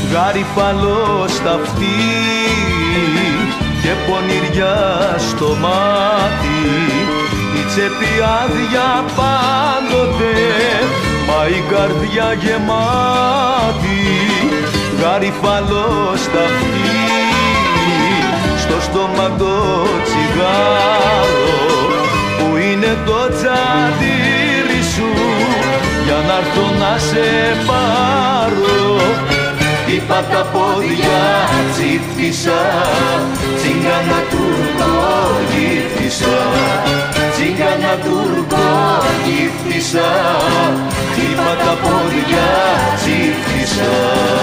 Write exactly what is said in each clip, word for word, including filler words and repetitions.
γαριφαλό στα αυτή και πονηριά στο μάτι, η τσέπη άδεια πάντοτε, μα η καρδιά γεμάτη. Γαριφαλό στα αυτή, στο στόμα το τσιγάρο, που είναι το τσαντήρι σου, για να έρθω να σε πάρω. Χτύπα τα πόδια, τσίφτησα, τσίγκανα Τούρκο γύφτησα, τσίγκανα Τούρκο γύφτησα, χτύπα τα πόδια, τσίφτησα.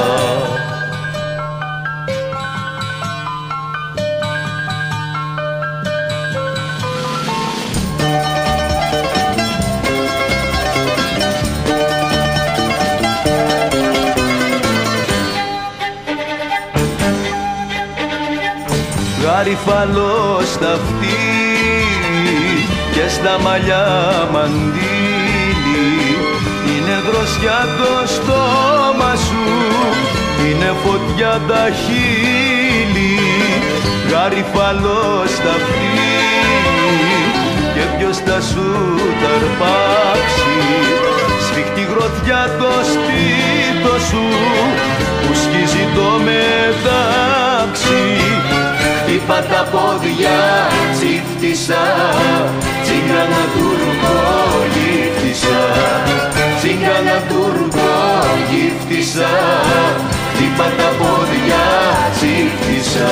Γαριφαλό στα αυτή και στα μαλλιά μαντήλι, είναι δροσιά το στόμα σου, είναι φωτιά τα χείλη. Γαριφαλό στα αυτή και ποιος θα σου ταρπάξει, σφιχτή γροθιά το σπίτο σου, που σκίζει το μετάξι. Χτύπα τα πόδια, τσίφτησα, τσίγκανα Τούρκο γύφτησα, τσίγκανα Τούρκο γύφτησα, χτύπα τα πόδια, τσίφτησα.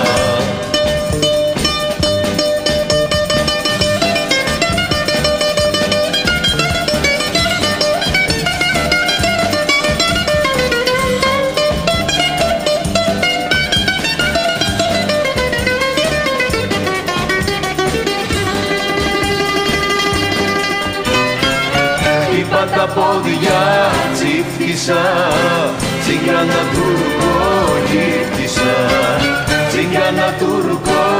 Τα πόδια, τσίφτησα, τσίγκανα Τούρκο γύφτησα, τσίγκανα Τούρκο